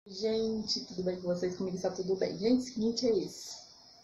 Gente, tudo bem com vocês? Comigo está tudo bem. Gente, o seguinte é esse.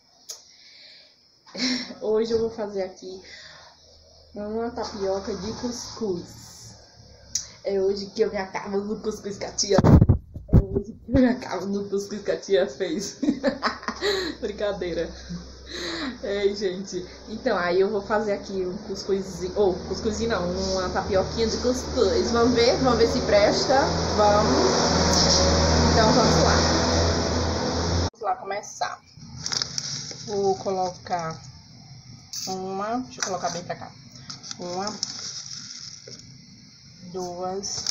Hoje eu vou fazer aqui uma tapioca de cuscuz. É hoje que eu me acabo no cuscuz que a tia fez. É hoje que eu me acabo no cuscuz que a tia fez. Brincadeira. É, gente. Então, aí eu vou fazer aqui um cuscuzinho. Ou, cuscuzinho não, uma tapioquinha de cuscuz. Vamos ver se presta. Vamos. Então, vamos lá. Vamos lá começar. Vou colocar uma. Deixa eu colocar bem pra cá. 1, 2,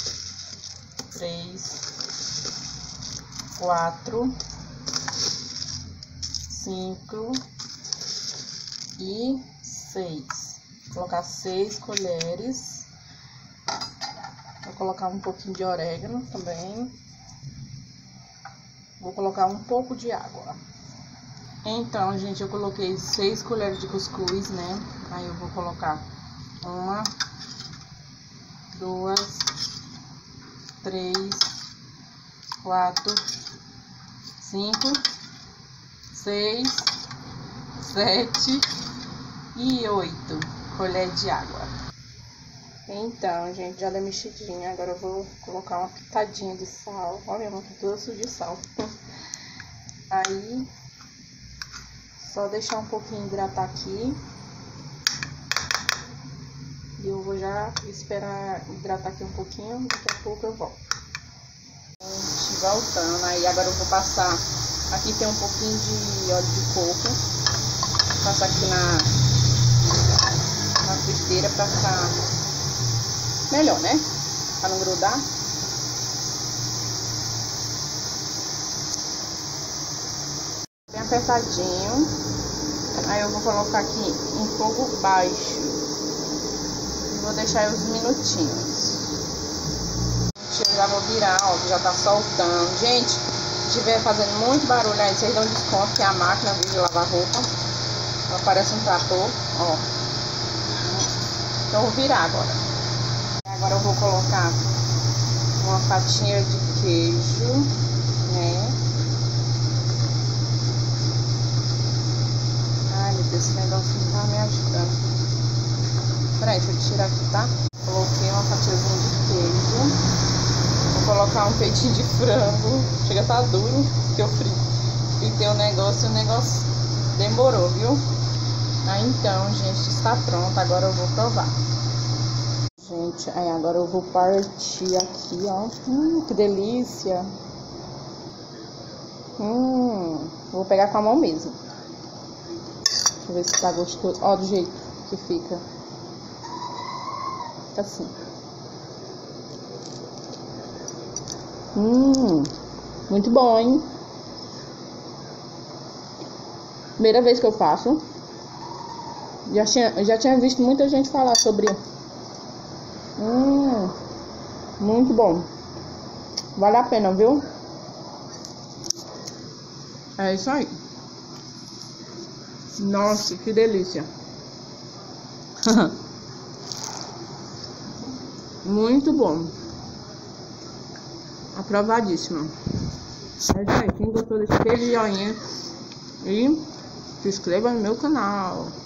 3, 4, 5 e 6. Vou colocar 6 colheres. Vou colocar um pouquinho de orégano também. Vou colocar um pouco de água. Então, gente, eu coloquei 6 colheres de cuscuz, né? Aí eu vou colocar 1, 2, 3, 4, 5, 6, 7 e 8 colheres de água. Então, gente, já dei mexidinha. Agora eu vou colocar uma pitadinha de sal. Olha, uma doce de sal. Aí, só deixar um pouquinho hidratar aqui. E eu vou já esperar hidratar aqui um pouquinho. Daqui a pouco eu volto. Gente, voltando. Aí agora eu vou passar. Aqui tem um pouquinho de óleo de coco. Vou passar aqui na frigideira pra ficar melhor, né? Pra não grudar. Bem apertadinho. Aí eu vou colocar aqui em fogo baixo. E vou deixar uns minutinhos. Eu já vou virar, ó, já tá soltando. Gente, se estiver fazendo muito barulho aí, vocês dão desconto, que é a máquina de lavar roupa. Ela parece um trator, ó. Então eu vou virar agora. Agora eu vou colocar uma fatia de queijo, né? Ai, meu Deus, esse negócio não tá me ajudando. Peraí, deixa eu tirar aqui, tá? Coloquei uma fatiazinha de queijo. Vou colocar um peitinho de frango. Chega a tá duro, porque eu fritei o negócio e o negócio demorou, viu? Aí então, gente, está pronto. Agora eu vou provar. Gente, aí agora eu vou partir aqui, ó. Que delícia. Vou pegar com a mão mesmo. Deixa eu ver se tá gostoso. Ó, do jeito que fica. Fica assim. Muito bom, hein? Primeira vez que eu faço. Já tinha visto muita gente falar sobre. Muito bom. Vale a pena, viu? É isso aí. Nossa, que delícia. Muito bom. Aprovadíssimo. É isso aí. Quem gostou desse vídeo, joinha. E se inscreva no meu canal.